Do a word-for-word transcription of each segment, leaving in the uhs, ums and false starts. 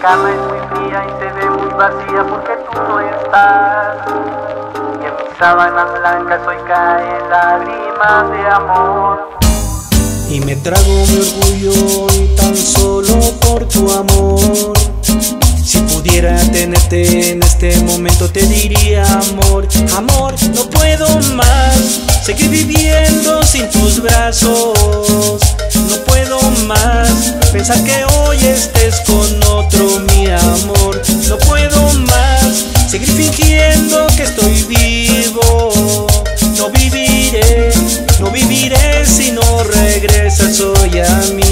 cama es muy fría y se ve muy vacía porque tú no estás. Y en mis sábanas blancas hoy caen lágrimas de amor. Y me trago mi orgullo y tan solo por tu amor. Si pudiera tenerte en este momento te diría amor, amor, no puedo más seguir viviendo sin tus brazos. No puedo más pensar que hoy estés con otro, mi amor. No puedo más seguir fingiendo que estoy vivo. No viviré, no viviré si no regresas hoy a mí.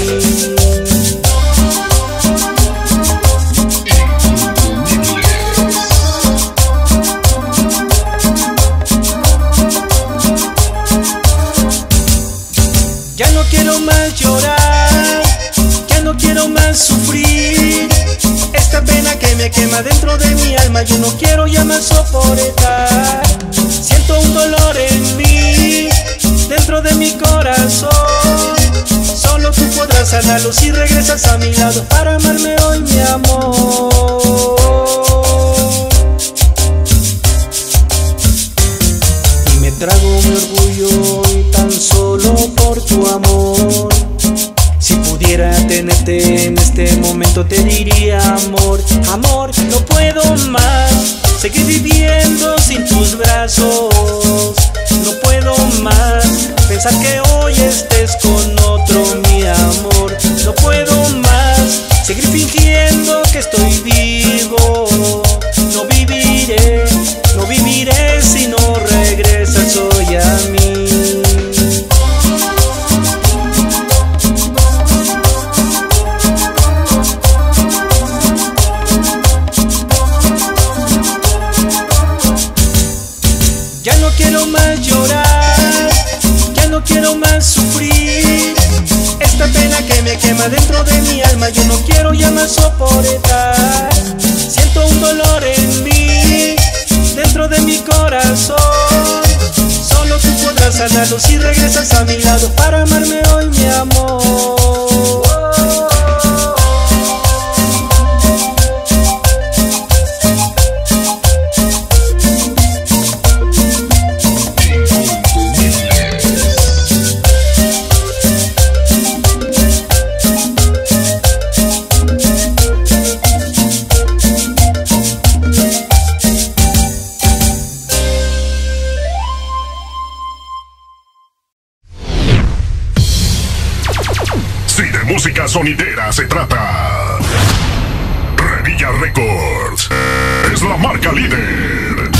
Ya no quiero más llorar, ya no quiero más sufrir. Esta pena que me quema dentro de mi alma, yo no quiero ya más soportar. Siento un dolor en mí, dentro de mi corazón. Solo tú podrás sanarlo si regresas a mi lado para amarme hoy, mi amor. Y me trago mi orgullo y tan solo por tu amor. Si pudiera tenerte en este momento te diría amor, amor, no puedo más seguir viviendo sin tus brazos. No puedo más pensar que hoy estés con otro, mi amor. No puedo más seguir fingiendo que estoy vivo. No viviré, no viviré si no regresas hoy a mí. Ya no quiero más llorar, ya no quiero más sufrir. Esta pena que me quema dentro de mi alma, yo no quiero ya más soportar. Siento un dolor en mí, dentro de mi corazón. Solo tú podrás sanarlo si regresas a mi lado para amarme hoy, mi amor. Si de música sonidera se trata, Revilla Records es la marca líder.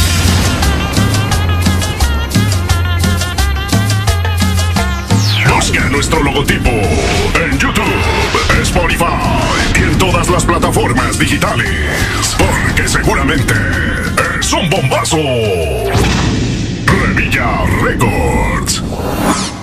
Busca nuestro logotipo en YouTube, Spotify y en todas las plataformas digitales, porque seguramente es un bombazo. Revilla Records.